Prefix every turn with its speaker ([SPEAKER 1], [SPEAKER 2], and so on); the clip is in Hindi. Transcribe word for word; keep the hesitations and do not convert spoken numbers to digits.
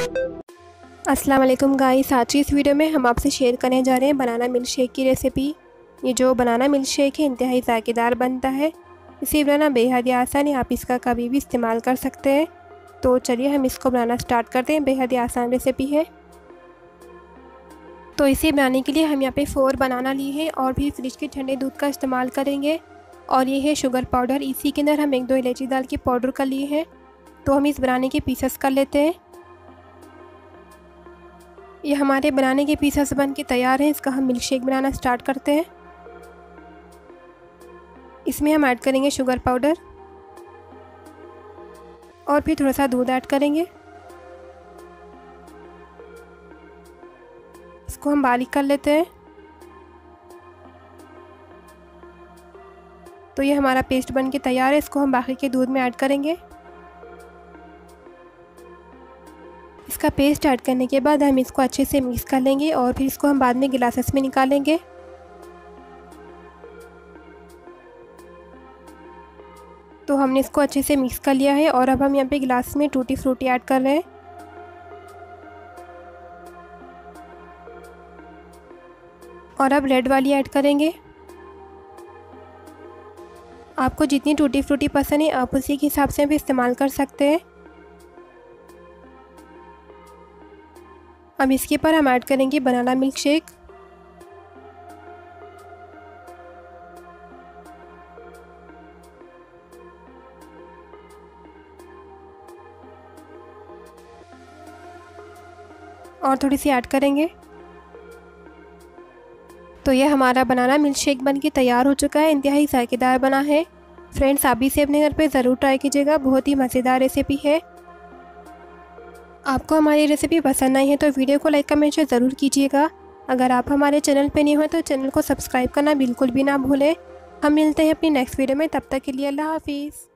[SPEAKER 1] अस्सलाम वालेकुम गाइस, आज की इस वीडियो में हम आपसे शेयर करने जा रहे हैं बनाना मिल्क शेक की रेसिपी। ये जो बनाना मिल्क शेक है इंतहाई ज़ायकेदार बनता है। इसे बनाना बेहद ही आसान है, आप इसका कभी भी इस्तेमाल कर सकते हैं। तो चलिए हम इसको बनाना स्टार्ट करते हैं। बेहद ही आसान रेसिपी है। तो इसे बनाने के लिए हम यहाँ पे फोर बनाना लिए हैं और भी फ्रिज के ठंडे दूध का इस्तेमाल करेंगे। और ये है शुगर पाउडर, इसी के अंदर हम एक दो इलायची दाल की पाउडर कर लिए हैं। तो हम इस बनाने के पीसेस कर लेते हैं। ये हमारे बनाने के पीसेस बन के तैयार हैं। इसका हम मिल्क शेक बनाना स्टार्ट करते हैं। इसमें हम ऐड करेंगे शुगर पाउडर और फिर थोड़ा सा दूध ऐड करेंगे। इसको हम बारीक कर लेते हैं। तो ये हमारा पेस्ट बन के तैयार है। इसको हम बाकी के दूध में ऐड करेंगे। इसका पेस्ट ऐड करने के बाद हम इसको अच्छे से मिक्स कर लेंगे और फिर इसको हम बाद में गिलासेस में निकालेंगे। तो हमने इसको अच्छे से मिक्स कर लिया है और अब हम यहाँ पे गिलास में टूटी फ्रूटी ऐड कर रहे हैं। और अब रेड वाली ऐड करेंगे। आपको जितनी टूटी फ्रूटी पसंद है आप उसी के हिसाब से भी इस्तेमाल कर सकते हैं। अब इसके ऊपर हम ऐड करेंगे बनाना मिल्क शेक। और थोड़ी सी ऐड करेंगे। तो ये हमारा बनाना मिल्क शेक बन के तैयार हो चुका है। इंतहाई ज़ायकेदार बना है। फ्रेंड्स, आप इसे अपने घर पे ज़रूर ट्राई कीजिएगा। बहुत ही मज़ेदार रेसिपी है। आपको हमारी रेसिपी पसंद आई है तो वीडियो को लाइक कमेंट शेयर ज़रूर कीजिएगा। अगर आप हमारे चैनल पे नहीं हो तो चैनल को सब्सक्राइब करना बिल्कुल भी ना भूलें। हम मिलते हैं अपनी नेक्स्ट वीडियो में, तब तक के लिए अल्लाह हाफिज़।